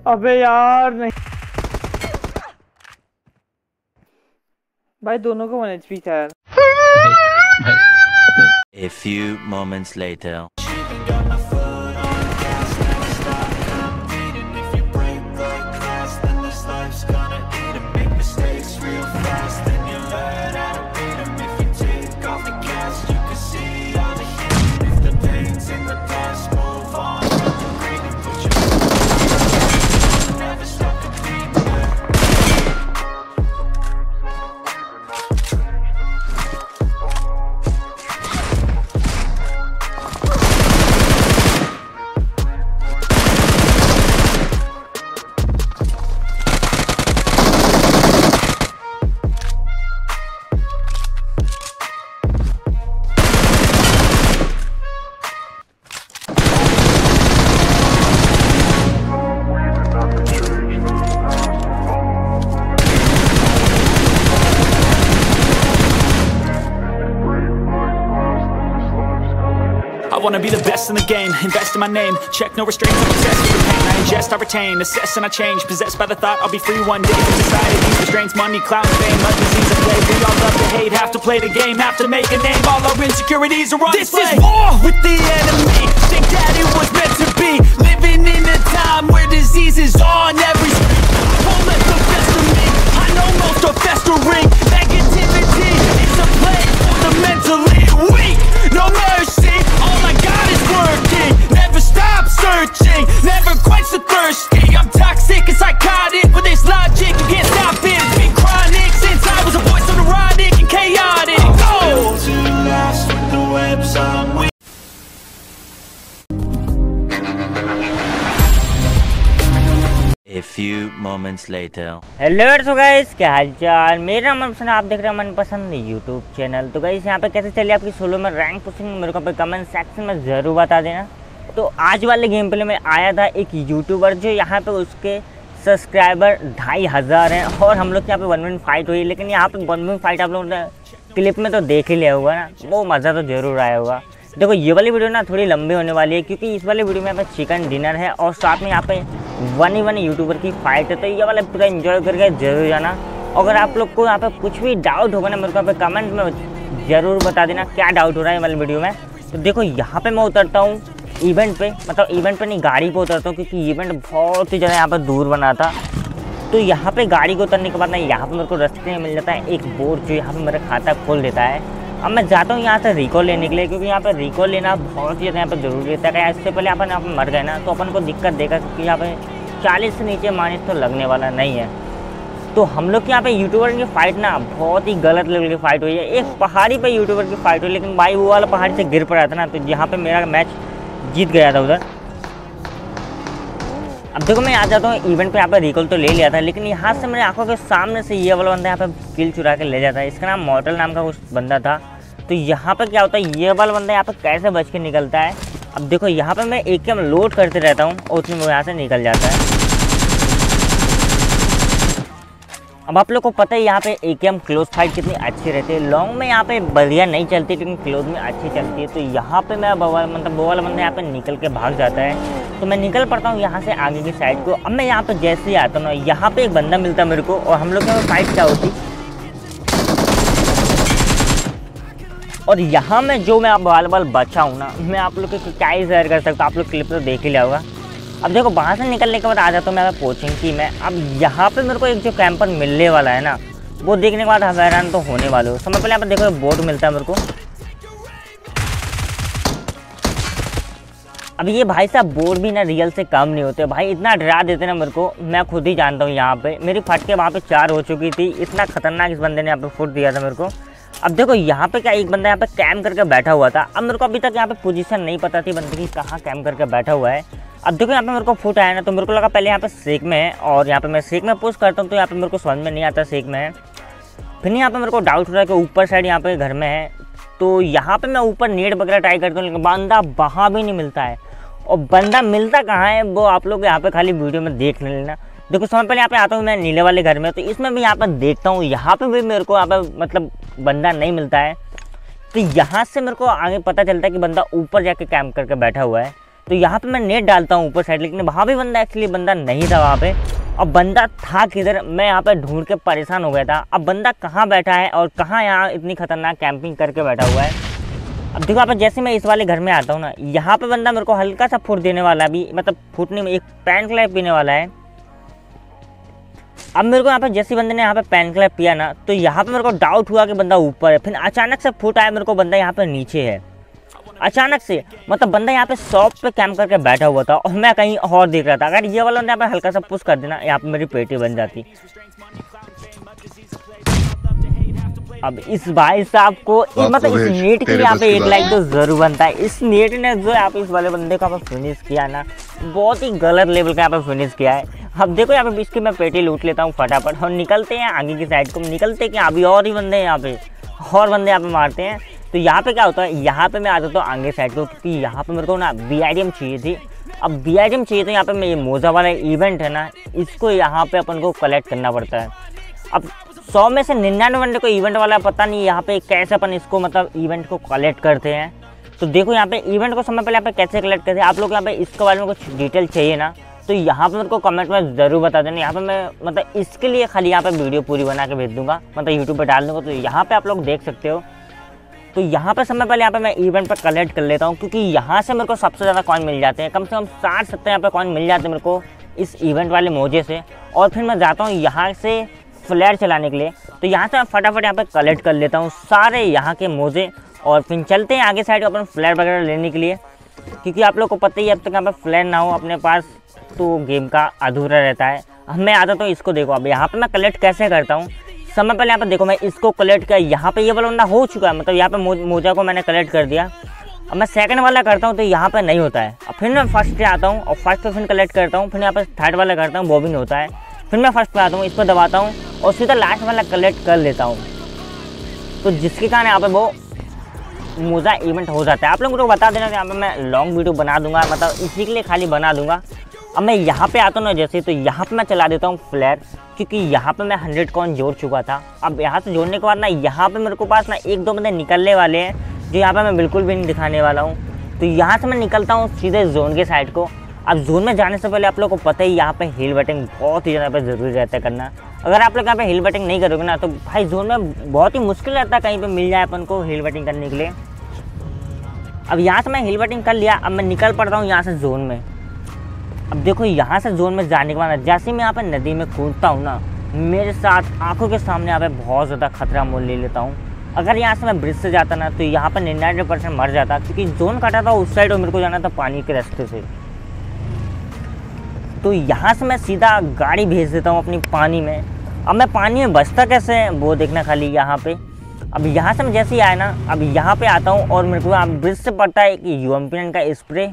अबे यार नहीं भाई, दोनों को 1 HP था यार। A few moments later. I wanna be the best in the game, invest in my name, check no restraints, I'm obsessed with the pain, I ingest, I retain, assess and I change, possessed by the thought I'll be free one day from society's restraints, money, clout, and fame, a disease of play, we all love to hate, have to play the game, have to make a name, all our insecurities are on display. This is war with the enemy, think that it was meant to be, living in a time where disease is on every street, won't let the best of me, I know most are festering, negativity is a plague for the mentally weak, no mercy, all I got is working, never stop searching, never quench the thirsty, I'm toxic and psychotic, with this logic, you can't stop it, it's been chronic, since I was a voice so neurotic and chaotic, oh! To last with the webs I'm weak. A few moments later. Hello so guys, क्या हालचाल। मेरा नाम है, आप देख रहे हैं मनपसंद यूट्यूब चैनल। तो गाइस यहाँ पे कैसे चली आपकी सोलो में रैंक पुशिंग, मेरे को पे कमेंट सेक्शन में ज़रूर बता देना। तो आज वाले गेम प्ले में आया था एक यूट्यूबर, जो यहाँ पे उसके सब्सक्राइबर 2500 हैं और हम लोग यहाँ पे 1-1 फाइट हुई। लेकिन यहाँ पे 1-1 फाइट आप लोगों ने क्लिप में तो देख ही लिया होगा ना, वो मज़ा तो ज़रूर आया होगा। देखो ये वाली वीडियो ना थोड़ी लंबी होने वाली है, क्योंकि इस वाली वीडियो में यहाँ पे चिकन डिनर है और साथ में यहाँ पे 1v1 यूट्यूबर की फाइट है। तो ये वाला पूरा एंजॉय करके जरूर जाना। अगर आप लोग को यहाँ पे कुछ भी डाउट होगा ना, मेरे को यहाँ पे कमेंट में ज़रूर बता देना क्या डाउट हो रहा है वाली वीडियो में। तो देखो यहाँ पे मैं उतरता हूँ इवेंट पे, मतलब इवेंट पे नहीं गाड़ी पे उतरता हूँ, क्योंकि इवेंट बहुत ही ज़्यादा यहाँ पर दूर बना था। तो यहाँ पे गाड़ी को उतरने के बाद ना यहाँ पे मेरे को रास्ते में मिल जाता है एक बोर्ड, जो यहाँ पे मेरा खाता खोल देता है। अब मैं जाता हूँ यहाँ से रिकॉल लेने के लिए, क्योंकि यहाँ पे रिकॉल लेना बहुत ही ज़्यादा यहाँ पे ज़रूरी रहता है। इससे पहले अपन यहाँ पर मर गए ना तो अपन को दिक्कत देगा, क्योंकि यहाँ पे 40 से नीचे माइनस तो लगने वाला नहीं है। तो हम लोग के यहाँ पे यूट्यूबर की फ़ाइट ना बहुत ही गलत लेवल की फ़ाइट हुई है। एक पहाड़ी पे यूट्यूबर की फ़ाइट हुई, लेकिन भाई वो वाला पहाड़ी से गिर पड़ा था ना, तो यहाँ पे मेरा मैच जीत गया था उधर। अब देखो मैं आ जाता हूँ इवेंट पे, यहाँ पे रिकॉल तो ले लिया था, लेकिन यहाँ से मेरे आंखों के सामने से ये वाला बंदा यहाँ पे किल चुरा के ले जाता है। इसका नाम मॉर्टल नाम का कुछ बंदा था। तो यहाँ पे क्या होता है, ये वाला बंदा यहाँ पे कैसे बच के निकलता है। अब देखो यहाँ पे मैं AKM लोड करते रहता हूँ और उसमें वो यहाँ से निकल जाता है। अब आप लोग को पता है यहाँ पे AKM क्लोज फाइट कितनी अच्छी रहती है। लॉन्ग में यहाँ पे बढ़िया नहीं चलती, लेकिन क्लोज में अच्छी चलती है। तो यहाँ पे मैं वो वाला बंदा यहाँ पे निकल के भाग जाता है, तो मैं निकल पड़ता हूँ यहाँ से आगे की साइड को। अब मैं यहाँ पे जैसे ही आता हूँ ना, यहाँ पे एक बंदा मिलता है मेरे को, और हम लोग के फाइट क्या होती। और यहाँ में जो मैं बाल बचा हूँ ना, मैं आप लोग को क्या ही शेयर कर सकता हूँ, आप लोग क्लिप तो देख ही लिया होगा। अब देखो वहाँ से निकलने के बाद आ जाता हूँ मैं कोचिंग की में। अब यहाँ पे मेरे को एक जो कैंपर मिलने वाला है ना, वो देखने के बाद हैरान तो होने वाले हो। समय पहले यहाँ पर देखो बोट मिलता है मेरे को। अब ये भाई साहब बोट भी ना रियल से कम नहीं होते भाई, इतना डरा देते ना मेरे को, मैं खुद ही जानता हूँ। यहाँ पे मेरी फट के वहाँ पे 4 हो चुकी थी, इतना खतरनाक इस बंदे ने यहाँ पे फुट दिया था मेरे को। अब देखो यहाँ पे क्या, एक बंदा यहाँ पे कैम करके बैठा हुआ था। अब मेरे को अभी तक यहाँ पे पोजीशन नहीं पता थी बंदे की कहाँ कैम करके बैठा हुआ है। अब देखो यहाँ पे मेरे को फुट आया ना, तो मेरे को लगा पहले यहाँ पे सेक में है, और यहाँ पे मैं सेक में पुश करता हूँ तो यहाँ पे मेरे को समझ में नहीं आता सेक में है। फिर यहाँ पे मेरे को डाउट हो रहा है कि ऊपर साइड यहाँ पे घर में है। तो यहाँ पे मैं ऊपर नेट वगैरह ट्राई करता हूँ, लेकिन बंदा वहाँ भी नहीं मिलता है। और बंदा मिलता कहाँ है वो आप लोग यहाँ पे खाली वीडियो में देख लेना। देखो समय पहले यहाँ पे आता हूँ मैं नीले वाले घर में, तो इसमें भी यहाँ पर देखता हूँ, यहाँ पे भी मेरे को यहाँ पे मतलब बंदा नहीं मिलता है। तो यहाँ से मेरे को आगे पता चलता है कि बंदा ऊपर जाके कैंप करके बैठा हुआ है। तो यहाँ पे मैं नेट डालता हूँ ऊपर साइड, लेकिन वहाँ भी बंदा एक्चुअली बंदा नहीं था वहाँ पे। अब बंदा था किधर, मैं यहाँ पे ढूंढ के परेशान हो गया था। अब बंदा कहाँ बैठा है और कहाँ यहाँ इतनी खतरनाक कैंपिंग करके बैठा हुआ है। अब देखो आप, जैसे मैं इस वाले घर में आता हूँ ना, यहाँ पे बंदा मेरे को हल्का सा फूट देने वाला भी, मतलब फूटने में एक पैन क्लैप पीने वाला है। अब मेरे को यहाँ पे जैसे बंदे ने यहाँ पे पैन क्लैप पिया ना, तो यहाँ पे मेरे को डाउट हुआ कि बंदा ऊपर है। फिर अचानक से फूट आया मेरे को, बंदा यहाँ पे नीचे है अचानक से। मतलब बंदा यहाँ पे शॉप पे कैंप करके बैठा हुआ था और मैं कहीं और देख रहा था। अगर ये वाला यहाँ पे हल्का सा पुश कर देना, यहाँ पे मेरी पेटी बन जाती। अब इस भाई साहब को मतलब इस नेट के लिए यहाँ पे एक लाइक तो जरूर बनता है। इस नेट ने जो यहाँ पे इस वाले बंदे को यहाँ पे फिनिश किया ना, बहुत ही गलत लेवल का यहाँ पे फिनिश किया है। अब देखो यहाँ पे इसकी मैं पेटी लूट लेता हूँ फटाफट और निकलते हैं आगे की साइड को। निकलते हैं कि अभी और ही बंदे हैं यहाँ पे, और बंदे यहाँ पे मारते हैं। तो यहाँ पे क्या होता है, यहाँ पे मैं आ जाता हूँ आगे साइड को, क्योंकि यहाँ पे मेरे को ना BIDM चाहिए थी। अब BIDM चाहिए तो यहाँ पे ये मोजा वाला इवेंट है ना, इसको यहाँ पे अपन को कलेक्ट करना पड़ता है। अब 100 में से 99 बंदे को इवेंट वाला पता नहीं यहाँ पे कैसे अपन इसको मतलब इवेंट को कलेक्ट करते हैं। तो देखो यहाँ पे इवेंट को समय पहले यहाँ पे कैसे कलेक्ट करते हैं, आप लोग यहाँ पे इसके बारे में कुछ डिटेल चाहिए ना, तो यहाँ पे मेरे को कमेंट में ज़रूर बता देना। यहाँ पे मैं मतलब इसके लिए खाली यहाँ पे वीडियो पूरी बना के भेज दूँगा, मतलब यूट्यूब पे डाल दूँगा। तो यहाँ पे आप लोग देख सकते हो। तो यहाँ पे समय पहले यहाँ पे मैं इवेंट पर कलेक्ट कर लेता हूँ, क्योंकि यहाँ से मेरे को सबसे ज़्यादा कॉइन मिल जाते हैं। कम से कम 60-70 यहाँ पे कॉइन मिल जाते हैं मेरे को इस इवेंट वाले मोजे से। और फिर मैं जाता हूँ यहाँ से फ्लेयर चलाने के लिए। तो यहाँ से मैं फटाफट यहाँ पे कलेक्ट कर लेता हूँ सारे यहाँ के मोजे, और फिर चलते हैं आगे साइड अपन फ्लेयर वगैरह लेने के लिए। क्योंकि आप लोग को पता ही है, अब तक यहाँ पे फ्लेयर ना हो अपने पास तो गेम का अधूरा रहता है। अब मैं आता तो इसको देखो, अब यहाँ पे मैं कलेक्ट कैसे करता हूँ। समय पहले यहाँ पे देखो, मैं इसको कलेक्ट किया, यहाँ पे ये वाला बंदा हो चुका है, मतलब यहाँ पे मोजा को मैंने कलेक्ट कर दिया। अब मैं सेकंड वाला करता हूँ तो यहाँ पे नहीं होता है। अब फिर मैं फर्स्ट पे आता हूँ और फर्स्ट पे फिर कलेक्ट करता हूँ। फिर यहाँ पे थर्ड वाला करता हूँ, वो भी नहीं होता है। फिर मैं फर्स्ट पे आता हूँ, इस पर दबाता हूँ और सीधा लास्ट वाला कलेक्ट कर लेता हूँ। तो जिसके कारण यहाँ पे वो मोजा इवेंट हो जाता है। आप लोगों को बता देना कि यहाँ पे मैं लॉन्ग वीडियो बना दूंगा, मतलब इसी के लिए खाली बना दूंगा। अब मैं यहाँ पे आता हूँ ना जैसे, तो यहाँ पे मैं चला देता हूँ फ्लेयर, क्योंकि यहाँ पे मैं 100 कॉइन जोड़ चुका था। अब यहाँ से जोड़ने के बाद ना, यहाँ पे मेरे को पास ना 1-2 बंदे निकलने वाले हैं, जो यहाँ पे मैं बिल्कुल भी नहीं दिखाने वाला हूँ। तो यहाँ से मैं निकलता हूँ सीधे जोन के साइड को। अब जोन में जाने से पहले आप लोगों को पता ही, यहाँ पे हिल बटिंग बहुत ही ज़्यादा ज़रूरी रहता है करना। अगर आप लोग यहाँ पे हिल बटिंग नहीं करोगे ना, तो भाई जोन में बहुत ही मुश्किल रहता है कहीं पे मिल जाए अपन को हिल बटिंग करने के लिए। अब यहाँ से मैं हिल बटिंग कर लिया, अब मैं निकल पड़ता हूँ यहाँ से जोन में। अब देखो यहाँ से जोन में जाने के बाद जैसे मैं यहाँ पे नदी में कूदता हूँ ना, मेरे साथ आंखों के सामने यहाँ पे बहुत ज़्यादा खतरा मोल ले लेता हूँ। अगर यहाँ से मैं ब्रिज से जाता ना, तो यहाँ पे 99% मर जाता, क्योंकि जोन काटा था उस साइड और मेरे को जाना था पानी के रास्ते से। तो यहाँ से मैं सीधा गाड़ी भेज देता हूँ अपनी पानी में। अब मैं पानी में बचता कैसे है वो देखना खाली यहाँ पे। अब यहाँ से मैं जैसे ही आया ना, अब यहाँ पे आता हूँ और मेरे को ब्रिज से पड़ता है कि UMP का स्प्रे।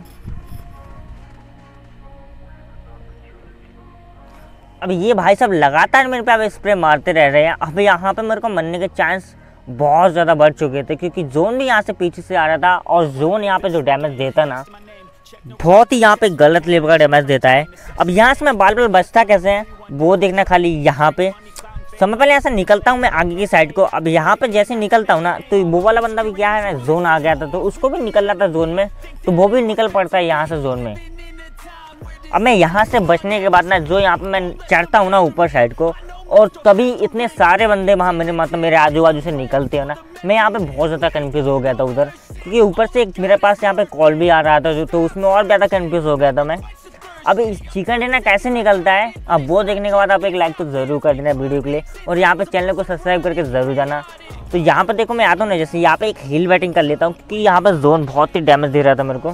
अब ये भाई साहब लगातार मेरे पे अब स्प्रे मारते रह रहे हैं। अब यहाँ पे मेरे को मरने के चांस बहुत ज़्यादा बढ़ चुके थे, क्योंकि जोन भी यहाँ से पीछे से आ रहा था और जोन यहाँ पे जो डैमेज देता ना, बहुत ही यहाँ पे गलत लेवल का डैमेज देता है। अब यहाँ से मैं बाल बचता कैसे है वो देखना खाली यहाँ पे। समय पहले यहाँ से निकलता हूँ मैं आगे की साइड को। अब यहाँ पे जैसे निकलता हूँ ना, तो वो वाला बंदा भी क्या है ना, जोन आ गया था, तो उसको भी निकलना था जोन में, तो वो भी निकल पड़ता है यहाँ से जोन में। अब मैं यहाँ से बचने के बाद ना, जो यहाँ पे मैं चढ़ता हूँ ना ऊपर साइड को, और तभी इतने सारे बंदे वहाँ मेरे आजू बाजू से निकलते हैं ना, मैं यहाँ पे बहुत ज़्यादा कन्फ्यूज़ हो गया था उधर, क्योंकि ऊपर से मेरे पास यहाँ पे कॉल भी आ रहा था, तो उसमें और ज़्यादा कन्फ्यूज़ हो गया था मैं। अब इस चिकन डिनर कैसे निकलता है, अब वो देखने के बाद आप एक लाइक तो ज़रूर कर देना वीडियो के लिए, और यहाँ पे चैनल को सब्सक्राइब करके ज़रूर जाना। तो यहाँ पर देखो मैं आता हूँ ना, जैसे यहाँ पे एक हिल बैटिंग कर लेता हूँ, क्योंकि यहाँ पर जोन बहुत ही डैमेज दे रहा था मेरे को।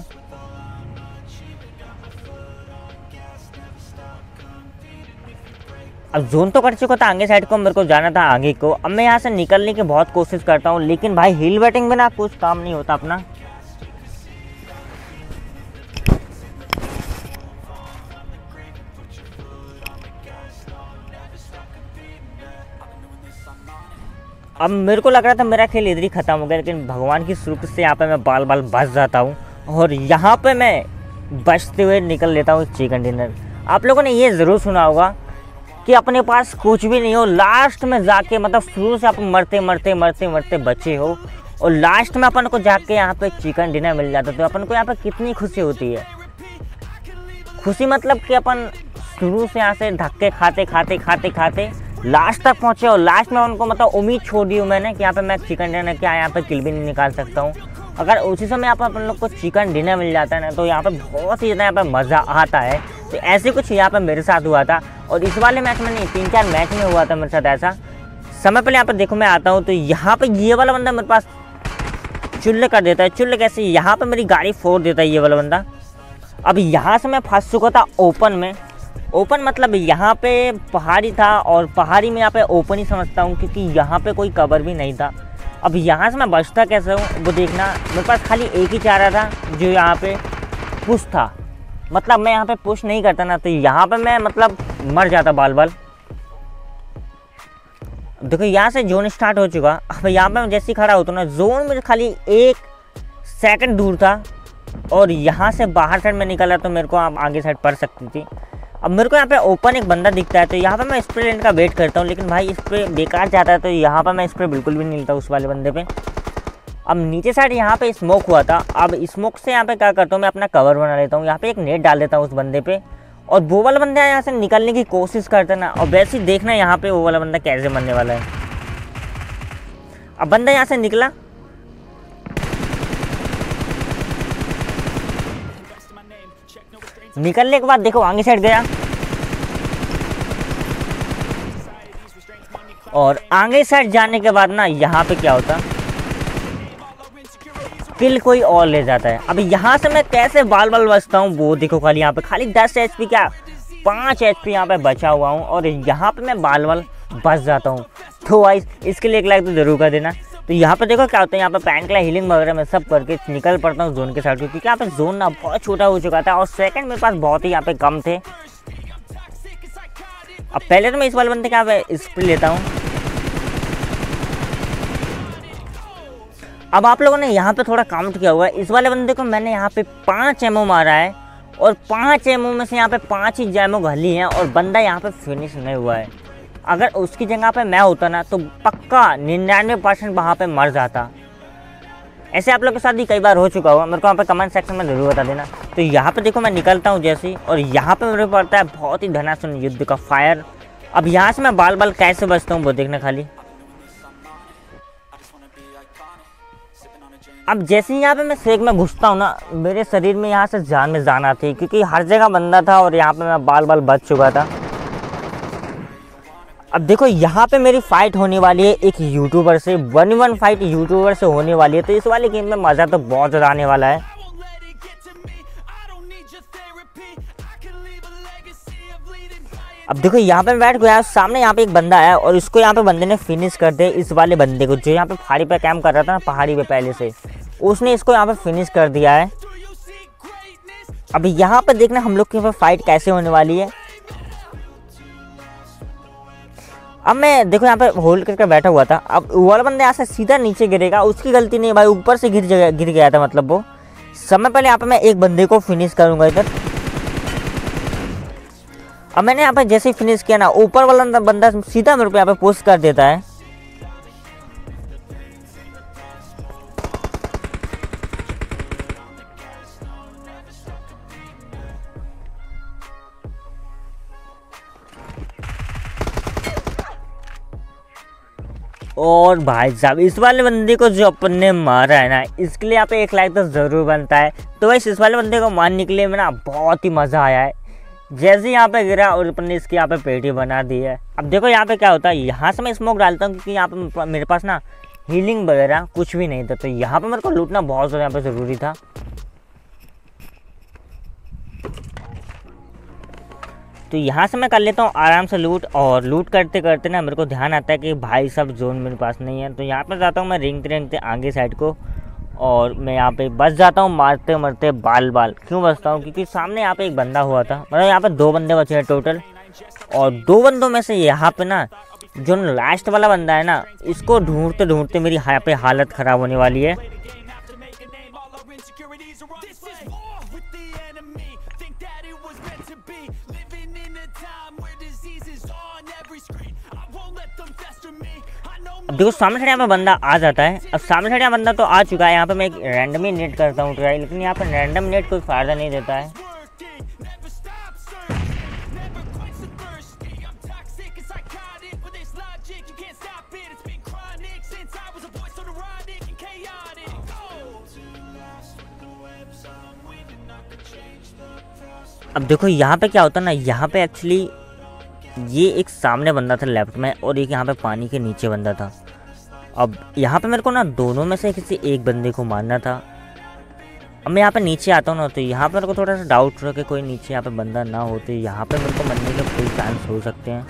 अब जोन तो कर चुका था आगे साइड को, मेरे को जाना था आगे को। अब मैं यहाँ से निकलने की बहुत कोशिश करता हूँ, लेकिन भाई हिल बैटिंग में ना कुछ काम नहीं होता अपना। अब मेरे को लग रहा था मेरा खेल इधर ही खत्म हो गया, लेकिन भगवान की शुक्र से यहाँ पे मैं बाल बच जाता हूँ, और यहाँ पे मैं बचते हुए निकल लेता हूँ चिकन डिनर। आप लोगों ने ये ज़रूर सुना होगा कि अपने पास कुछ भी नहीं हो, लास्ट में जाके मतलब शुरू से आप मरते मरते मरते मरते बचे हो, और लास्ट में अपन को जाके यहाँ पे चिकन डिनर मिल जाता है, तो अपन को यहाँ पे कितनी खुशी होती है। खुशी मतलब कि अपन शुरू से यहाँ से धक्के खाते खाते खाते खाते लास्ट तक पहुँचे, और लास्ट में उनको मतलब उम्मीद छोड़ दी हूँ मैंने कि यहाँ पे मैं चिकन डिनर क्या यहाँ पे किल भी नहीं निकाल सकता हूँ। अगर उसी समय यहाँ पर अपन लोग को चिकन डिनर मिल जाता है ना तो यहाँ पे बहुत ही ज़्यादा यहाँ पे मज़ा आता है। तो ऐसे कुछ यहाँ पे मेरे साथ हुआ था, और इस वाले मैच में नहीं 3-4 मैच में हुआ था मेरे साथ ऐसा। समय पहले यहाँ पर देखो मैं आता हूँ तो यहाँ पर ये वाला बंदा मेरे पास चुल्ले कर देता है। चुल्ले कैसे? यहाँ पर मेरी गाड़ी फोड़ देता है ये वाला बंदा। अब यहाँ से मैं फंस चुका था ओपन में। ओपन मतलब यहाँ पे पहाड़ी था, और पहाड़ी में यहाँ पे ओपन ही समझता हूँ क्योंकि यहाँ पे कोई कवर भी नहीं था। अब यहाँ से मैं बचता कैसे हूँ वो देखना। मेरे पास खाली एक ही चारा था जो यहाँ पे पुश था, मतलब मैं यहाँ पे पुश नहीं करता ना तो यहाँ पे मैं मतलब मर जाता बाल बाल। देखो यहाँ से जोन स्टार्ट हो चुका। अब यहाँ पे मैं जैसे ही खड़ा होता हूँ ना, जोन में खाली 1 सेकंड दूर था, और यहाँ से बाहर साइड में निकला तो मेरे को आप आगे साइड पड़ सकती थी। अब मेरे को यहाँ पे ओपन एक बंदा दिखता है तो यहाँ पे मैं स्प्रे लेने का वेट करता हूँ, लेकिन भाई स्प्रे बेकार जाता है तो यहाँ पे मैं स्प्रे बिल्कुल भी नहीं लेता उस वाले बंदे पे। अब नीचे साइड यहाँ पे स्मोक हुआ था। अब स्मोक से यहाँ पे क्या करता हूँ, मैं अपना कवर बना लेता हूँ, यहाँ पे एक नेट डाल देता हूँ उस बंदे पे, और वो वाला बंदा यहाँ से निकलने की कोशिश करता ना, और वैसे ही देखना यहाँ पे वो वाला बंदा कैसे मरने वाला है। अब बंदा यहाँ से निकला, निकलने के बाद देखो आगे साइड गया, और आगे साइड जाने के बाद ना यहाँ पे क्या होता, किल कोई और ले जाता है। अब यहाँ से मैं कैसे बाल बाल बचता हूँ वो देखो। खाली यहाँ पे खाली 10 HP क्या 5 HP यहाँ पे बचा हुआ हूँ, और यहाँ पे मैं बाल बाल बच जाता हूँ। तो वाइस इसके लिए एक लाइक तो जरूर कर देना। तो यहाँ पे देखो क्या होता है, यहाँ पे पैन क्ला हीलिंग वगैरह मैं सब करके निकल पड़ता हूँ जोन के साथ, क्योंकि यहाँ पे जोन ना बहुत छोटा हो चुका था और सेकंड मेरे पास बहुत ही यहाँ पे कम थे। अब पहले तो मैं इस वाले बंदे का यहाँ पे स्प्रे लेता हूँ। अब आप लोगों ने यहाँ पे थोड़ा काउंट किया होगा, इस वाले बंदे को मैंने यहाँ पे 5 एमओ मारा है, और 5 एमओ में से यहाँ पे 5 ही एमओ घली हैं, और बंदा यहाँ पे फिनिश नहीं हुआ है। अगर उसकी जगह पे मैं होता ना तो पक्का 99% वहाँ पे मर जाता। ऐसे आप लोग के साथ भी कई बार हो चुका होगा, मेरे को यहाँ पे कमेंट सेक्शन में ज़रूर बता देना। तो यहाँ पे देखो मैं निकलता हूँ जैसे ही, और यहाँ पे मेरे को पड़ता है बहुत ही धनासन युद्ध का फायर। अब यहाँ से मैं बाल बाल कैसे बचता हूँ वो देखना खाली। अब जैसे ही यहाँ पे मैं सेक में घुसता हूँ ना, मेरे शरीर में यहाँ से जान में जान आती है, क्योंकि हर जगह बंदा था और यहाँ पे मैं बाल बाल बच चुका था। अब देखो यहाँ पे मेरी फाइट होने वाली है एक यूट्यूबर से, 1v1 फाइट यूट्यूबर से होने वाली है। तो इस वाले गेम में मज़ा तो बहुत ज़्यादा आने वाला है। अब देखो यहाँ पे बैठ गया, सामने यहाँ पे एक बंदा है, और इसको यहाँ पे बंदे ने फिनिश कर दिया। इस वाले बंदे को जो यहाँ पे पहाड़ी पे कैंप कर रहा था ना, पहाड़ी पे पहले से, उसने इसको यहाँ पे फिनिश कर दिया है। अब यहाँ पे देखना हम लोग की यहाँ पे फाइट कैसे होने वाली है। अब मैं देखो यहाँ पे होल्ड करके बैठा हुआ था। अब वो वाला बंदा यहाँ से सीधा नीचे गिरेगा, उसकी गलती नहीं भाई, ऊपर से गिर गया था। मतलब वो समय पहले यहाँ पे मैं एक बंदे को फिनिश करूंगा इधर। अब मैंने यहाँ पे जैसे ही फिनिश किया ना, ऊपर वाला बंदा सीधा मेरे को यहाँ पे पुश कर देता है। और भाई साहब इस वाले बंदे को जो अपन ने मारा है ना, इसके लिए यहाँ पे एक लाइक तो ज़रूर बनता है। तो वैसे इस वाले बंदे को मारने के लिए में ना बहुत ही मज़ा आया है। जैसे यहाँ पे गिरा और अपन ने इसकी यहाँ पे पेटी बना दी है। अब देखो यहाँ पे क्या होता है, यहाँ से मैं स्मोक डालता हूँ क्योंकि यहाँ पे मेरे पास ना हीलिंग वगैरह कुछ भी नहीं था, तो यहाँ पे मेरे को लूटना बहुत ज़्यादा यहाँ पे ज़रूरी था। तो यहाँ से मैं कर लेता हूँ आराम से लूट, और लूट करते करते ना मेरे को ध्यान आता है कि भाई सब जोन मेरे पास नहीं है। तो यहाँ पे जाता हूँ मैं रेंगते आगे साइड को, और मैं यहाँ पे बच जाता हूँ मारते मरते बाल बाल। क्यों बचता हूँ? क्योंकि सामने यहाँ पे एक बंदा हुआ था, मतलब यहाँ पे 2 बंदे बचे हैं टोटल, और 2 बंदों में से यहाँ पे ना जो लास्ट वाला बंदा है ना, इसको ढूंढते ढूंढते मेरी यहाँ पे हालत ख़राब होने वाली है। अब देखो सामने से यहाँ पे बंदा आ जाता है। अब सामने से यहाँ बंदा तो आ चुका है, यहाँ पे मैं एक रैंडम ही नेट करता हूँ ट्राई, लेकिन यहाँ पे रैंडम नेट कोई फ़ायदा नहीं देता है। अब देखो यहाँ पे क्या होता है ना, यहाँ पे एक्चुअली ये एक सामने बंदा था लेफ्ट में और एक यहाँ पे पानी के नीचे बंदा था। अब यहाँ पे मेरे को ना दोनों में से किसी एक बंदे को मारना था। अब मैं यहाँ पे नीचे आता हूँ ना, तो यहाँ पे मेरे को थोड़ा सा डाउट रहा कि कोई नीचे यहाँ पे बंदा ना हो, तो यहाँ पे मेरे को मरने के कोई चांस हो सकते हैं।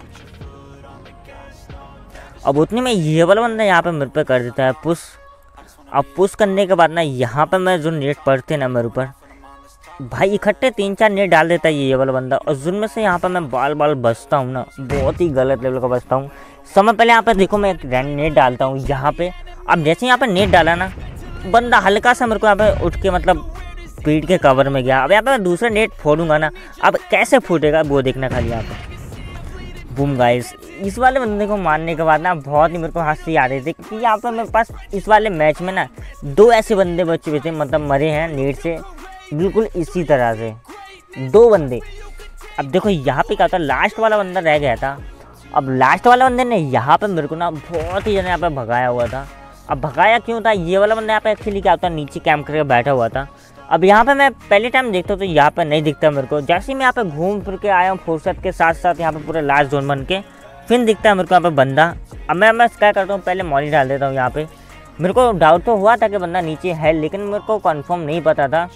अब उतने में ये वाला बंदा यहाँ पे मेरे पे कर देता है पुश। अब पुश करने के बाद ना यहाँ पे मैं जो नेट पड़ते ना मेरे ऊपर, भाई इकट्ठे 3-4 नेट डाल देता है ये वाला बंदा। और जिनमें से यहाँ पे मैं बाल बाल बचता हूँ ना, बहुत ही गलत लेवल का बचता हूँ। समय पहले यहाँ पे देखो मैं एक नेट डालता हूँ यहाँ पे। अब जैसे यहाँ पे नेट डाला ना, बंदा हल्का सा मेरे को यहाँ पे उठ के मतलब पीठ के कवर में गया। अब यहाँ पे मैं दूसरा नेट फोड़ूंगा ना, अब कैसे फूटेगा वो देखना खाली यहाँ पे। बूम गाइस, इस वाले बंदे को मारने के बाद ना बहुत ही मेरे को हंसी आ रही थी, क्योंकि यहाँ पर मेरे पास इस वाले मैच में ना 2 ऐसे बंदे बचे हुए थे, मतलब मरे हैं नेट से बिल्कुल इसी तरह से 2 बंदे। अब देखो यहाँ पे क्या होता है, लास्ट वाला बंदा रह गया था। अब लास्ट वाला बंदे ने यहाँ पे मेरे को ना बहुत ही ज़्यादा यहाँ पे भगाया हुआ था। अब भगाया क्यों था, ये वाला बंदा यहाँ पे एक्चुअली क्या होता है नीचे कैंप करके बैठा हुआ था। अब यहाँ पे मैं पहले टाइम देखता हूँ तो यहाँ पे नहीं दिखता मेरे को। जैसे ही मैं यहाँ पे घूम फिर के आया हूँ फुर्सत के साथ साथ यहाँ पे पूरा लास्ट जोन बन के, फिर दिखता है मेरे को यहाँ पे बंदा। अब मैं क्या करता हूँ, पहले मॉली डाल देता हूँ यहाँ पे। मेरे को डाउट तो हुआ था कि बंदा नीचे है, लेकिन मेरे को कन्फर्म नहीं पता था।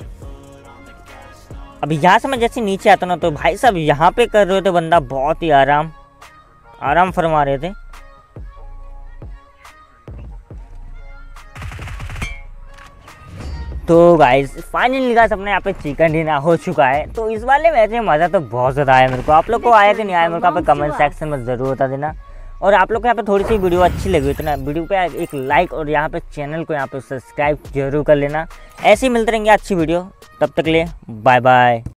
अब यहाँ से मैं जैसे नीचे आता ना, तो भाई साहब यहाँ पे कर रहे थे बंदा बहुत ही आराम फरमा रहे थे। तो गाइस फाइनली गाइस अपने यहाँ पे चिकन डिनर हो चुका है। तो इस वाले मैच में मज़ा तो बहुत ज़्यादा आया मेरे को। आप लोग को आया कि नहीं आया मेरे को यहाँ पे कमेंट सेक्शन में ज़रूर बता देना। और आप लोग को यहाँ पे थोड़ी सी वीडियो अच्छी लगी तो ना वीडियो पे एक लाइक और यहाँ पे चैनल को यहाँ पे सब्सक्राइब जरूर कर लेना। ऐसे ही मिलते रहेंगे अच्छी वीडियो, तब तक ले बाय बाय।